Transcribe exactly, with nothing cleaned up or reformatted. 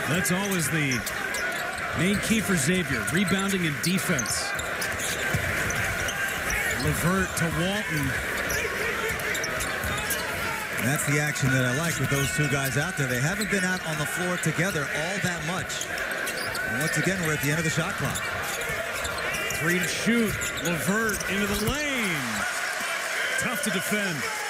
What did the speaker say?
That's always the main key for Xavier, rebounding and defense. LeVert to Walton. And that's the action that I like with those two guys out there. They haven't been out on the floor together all that much. And once again, we're at the end of the shot clock. Three to shoot. LeVert into the lane. Tough to defend.